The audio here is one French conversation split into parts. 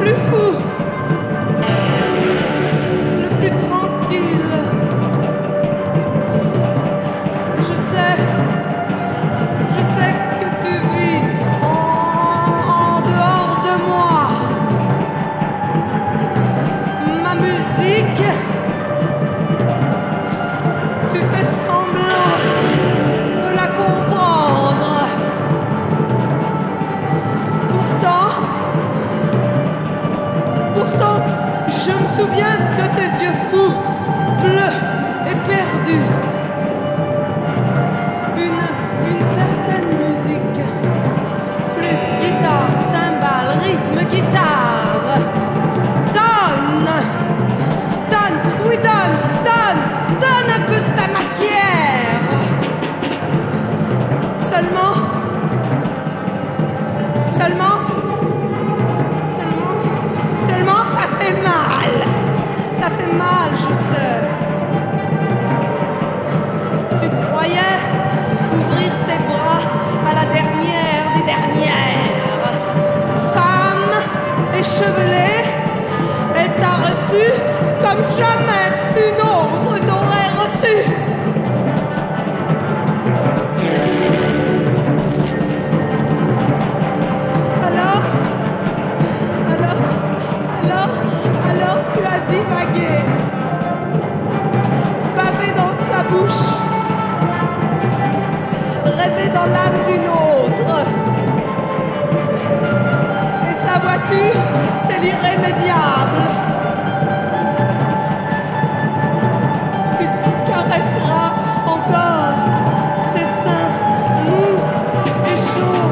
plus fou, le plus tranquille. Je sais que tu vis en dehors de moi. Ma musique, tu fais semblant de la comprendre. Pourtant, je me souviens de tes yeux fous, bleus et perdus. Une certaine musique, flûte, guitare, cymbale, rythme, guitare. Donne un peu de ta matière. Seulement, ça fait mal. Ça fait mal, je sais. Tu croyais ouvrir tes bras à la dernière des dernières. Femme échevelée, elle t'a reçu comme jamais une autre t'aurait reçu. Alors tu as divagué, bavé dans sa bouche, rêvé dans l'âme d'une autre. Et sa voiture, c'est l'irrémédiable. Tu caresseras encore ses seins mous et chauds.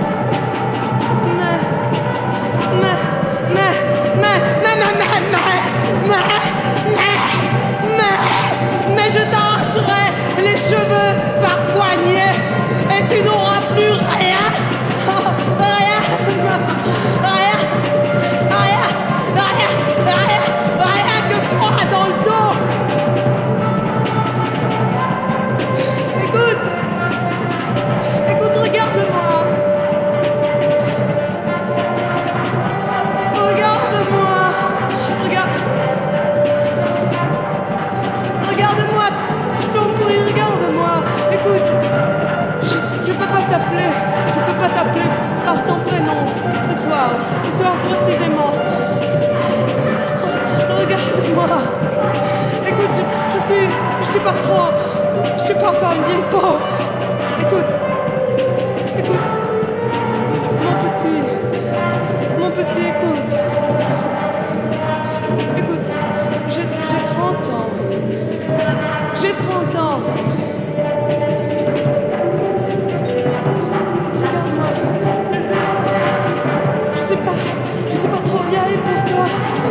Mais je t'arracherai les cheveux par poignée et tu n'auras plus rien. Rien que froid dans le dos. Écoute, regarde-moi. Regarde-moi, je t'en prie, regarde-moi. Écoute, je peux pas t'appeler par ton prénom ce soir précisément. Regarde-moi. Écoute, je suis pas trop, je suis pas encore une vieille peau. Écoute, mon petit, écoute, j'ai 30 ans. J'ai 30 ans. Regarde-moi. Je sais pas trop vieille pour toi.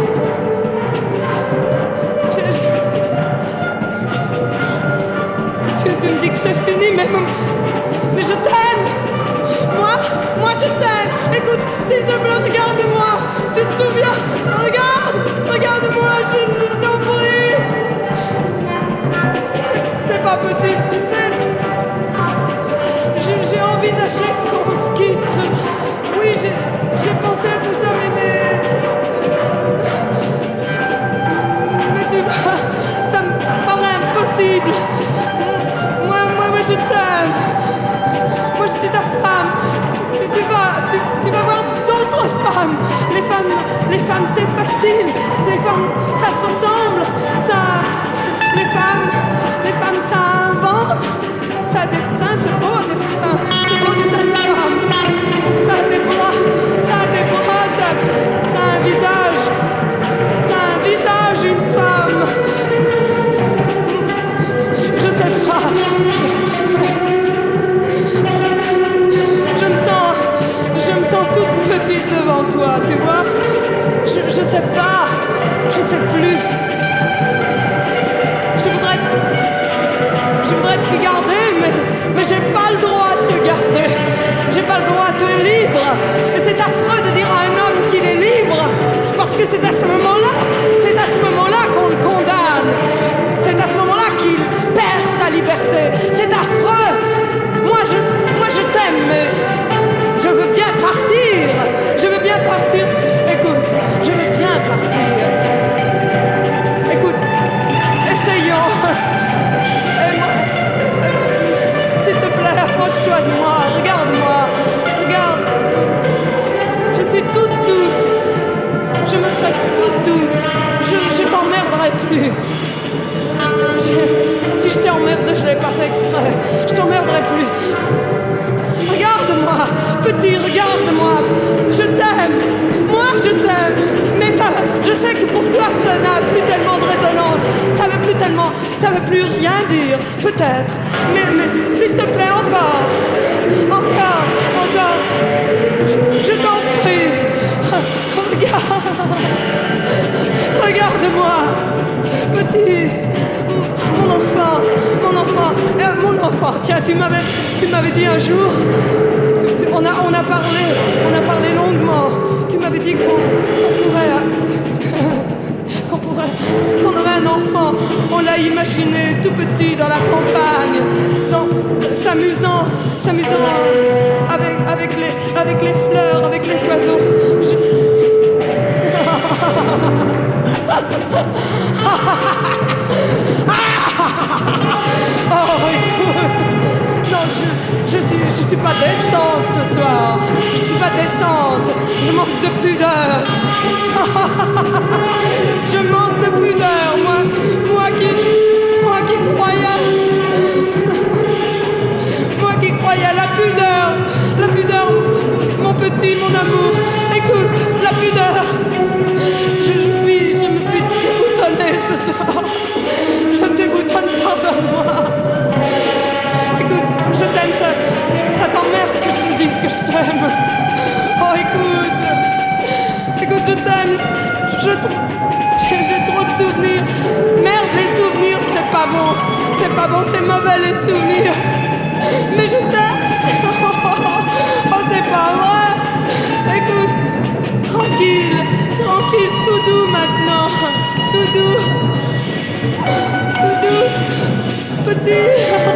Tu me dis que c'est fini, mais je t'aime. Moi je t'aime. Écoute, s'il te plaît, regarde-moi. Tu te souviens? Regarde-moi, je t'en prie. C'est pas possible, tu sais. J'ai envisagé qu'on se quitte. Oui, j'ai pensé à tout ça, mais tu vois, ça me paraît impossible. Moi, je t'aime. Moi, je suis ta femme. Tu vas voir d'autres femmes. Les femmes, c'est facile. Les femmes, ça se ressemble. Les femmes, ça a un ventre. Ça a des seins, c'est beau des seins. C'est beau des seins de femme. Ça a des bras, ça a un visage. Ça a un visage, une femme. Je sais pas. Je me sens toute petite devant toi, tu vois. Je sais pas. Je sais plus. Je voudrais te garder, mais j'ai pas le droit de te garder. J'ai pas le droit, tu es libre. Et c'est affreux de dire à un homme qu'il est libre, parce que c'est à ce moment-là qu'on le condamne. C'est à ce moment-là qu'il perd sa liberté. C'est affreux. Moi je t'aime, mais je veux bien partir. Écoute, me ferai toute douce. Je t'emmerderai plus. Si je t'ai emmerdé, je l'ai pas fait exprès. Je t'emmerderai plus. Regarde-moi, petit, regarde-moi. Je t'aime. Moi, je t'aime. Mais ça, je sais que pour toi, ça n'a plus tellement de résonance. Ça veut plus tellement, ça veut plus rien dire, peut-être. Mais s'il te plaît, encore. Encore. Je t'en prie. Regarde-moi. Petit. Mon enfant, tiens, tu m'avais dit un jour, on a parlé longuement, tu m'avais dit qu'on aurait un enfant, on l'a imaginé tout petit dans la campagne, s'amusant avec les fleurs, avec les oiseaux. Oh, écoute, non, je suis pas décente ce soir. Je suis pas décente. Je manque de pudeur. Je manque de pudeur. Moi qui croyais à la pudeur, mon petit, mon amour. Écoute, la pudeur. Je me suis déboutonnée ce soir. Je me débouttonne, pardonne-moi. Écoute, je t'aime, ça t'emmerde que je te dise que je t'aime. Oh, écoute, je t'aime. J'ai trop de souvenirs. Merde, les souvenirs, c'est pas bon, c'est mauvais les souvenirs. Mais je t'aime. Oh, c'est pas vrai. Écoute, tranquille, tout doux maintenant. Tout doux, petit.